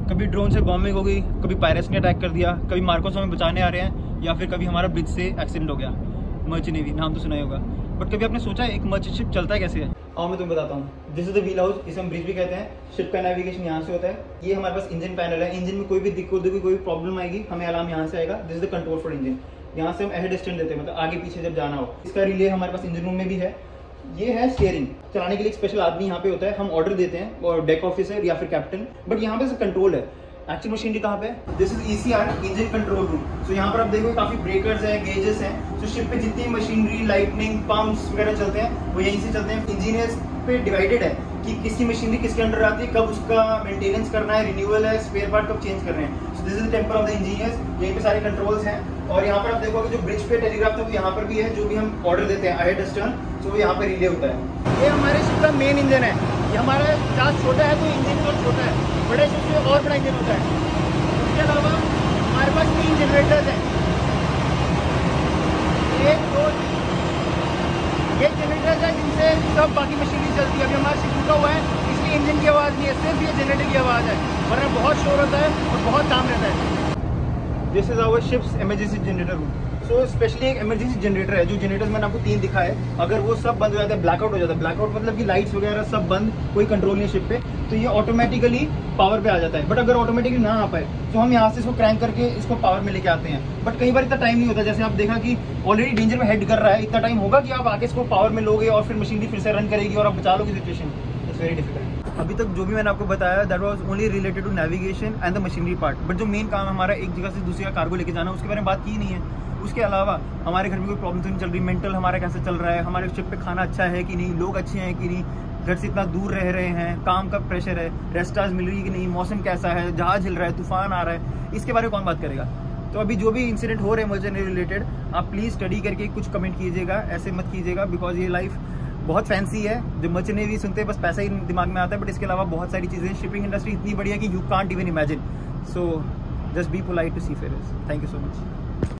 कभी ड्रोन से बॉम्बिंग हो गई, कभी पायरेट्स ने अटैक कर दिया, कभी मार्कोस हमें बचाने आ रहे हैं, या फिर कभी हमारा ब्रिज से एक्सीडेंट हो गया। मर्चेंट नेवी नाम तो सुना ही होगा, बट कभी आपने सोचा एक मर्चेंट शिप चलता है कैसे है? और मैं तुम्हें बताता हूँ। This is the wheel house, इसे हम ब्रिज भी कहते हैं। शिप का नेविगेशन यहाँ से होता है। ये हमारे पास इंजन पैनल है। इंजन में कोई भी दिक्कत होगी, कोई प्रॉब्लम आएगी, हमें अलार्म यहाँ से आएगा। This is the control for engine. यहाँ से हम अहेड स्टैंड देते हैं, मतलब आगे पीछे जब जाना हो। इसका रिले हमारे पास इंजन रूम में भी है। ये है स्टीयरिंग, चलाने के लिए एक स्पेशल आदमी यहाँ पे होता है। हम ऑर्डर देते हैं और डेक ऑफिसर या फिर कैप्टन, बट यहाँ पे कंट्रोल है। एक्चुअल मशीनरी कहाँ पे? This is ECR, engine control room. So यहाँ पर आप देखोगे काफी ब्रेकर्स हैं, गेजेस हैं। तो शिप पे जितनी मशीनरी, लाइटनिंग, पंप्स वगैरह चलते हैं वो यहीं से चलते हैं। इंजीनियर्स पे डिवाइडेड है कि किसकी मशीनरी किसके अंडर आती है, कब उसका मेंटेनेंस करना है, रिन्यूअल है, स्पेयर पार्ट कब चेंज करने हैं। So this is the temple of the engineers. यहीं पे सारे कंट्रोल्स हैं। और यहाँ पर आप देखोगे जो ब्रिज पे टेलीग्राफ था वो यहाँ पर भी है। जो भी हम ऑर्डर देते हैं अहेड स्टर्न, तो वो यहाँ पे रिले होता है। ये हमारे शिप का मेन इंजन है। ये हमारा चार्ज छोटा है तो इंजन बहुत छोटा है, बड़े शिप से और बड़ा इंजन होता है। इसके अलावा हमारे पास 3 जनरेटर्स हैं। ये जनरेटर्स हैं जिनसे सब बाकी मशीनरी चलती है। अभी हमारा शिप रुका हुआ है इसलिए इंजन की आवाज़ नहीं है, सिर्फ ये जनरेटर की आवाज़ है, वरना बहुत शोर होता है और बहुत काम रहता है। This is our ship's emergency generator room. So specially एक इमरजेंसी जनरेटर है। जो जनरेटर्स मैंने आपको 3 दिखाए, अगर वो सब बंद हो जाता है, ब्लैकआउट हो जाता है, ब्लैकआउट मतलब कि लाइट्स वगैरह सब बंद, कोई कंट्रोल नहीं शिप पे, तो ये ऑटोमेटिकली पावर पे आ जाता है। बट अगर ऑटोमेटिकली ना आ पाए तो हम यहाँ से इसको क्रैंक करके इसको पावर में लेके आते हैं। बट कई बार इतना टाइम नहीं होता। जैसे आप देखा कि ऑलरेडी डेंजर में हेड कर रहा है, इतना टाइम होगा कि आप आके इसको पावर में लोगे और फिर मशीनरी फिर से रन करेगी और आप बचा लोगे सिचुएशन। It's very difficult. अभी तक जो भी मैंने आपको बताया that was only related to navigation and the machinery part. But जो मेन काम हमारा एक जगह से दूसरी जगह कार्गो लेके जाना, उसके बारे में बात की नहीं है। उसके अलावा हमारे घर में कोई प्रॉब्लम तो नहीं चल रही, मेंटल हमारा कैसे चल रहा है, हमारे शिप पे खाना अच्छा है कि नहीं, लोग अच्छे हैं कि नहीं, घर से इतना दूर रह रहे हैं, काम का प्रेशर है, रेस्ट आज मिल रही है कि नहीं, मौसम कैसा है, जहाज हिल रहा है, तूफान आ रहा है, इसके बारे में कौन बात करेगा? तो अभी जो भी इंसिडेंट हो रहे हैं मर्चेंट नेवी रिलेटेड, आप प्लीज़ स्टडी करके कुछ कमेंट कीजिएगा, ऐसे मत कीजिएगा, बिकॉज ये लाइफ बहुत फैंसी है। जब मर्चेंट नेवी सुनते हैं बस पैसा ही दिमाग में आता है, बट इसके अलावा बहुत सारी चीज़ें। शिपिंग इंडस्ट्री इतनी बड़ी है कि you can't even imagine. So just be polite to seafarers. Thank you so much.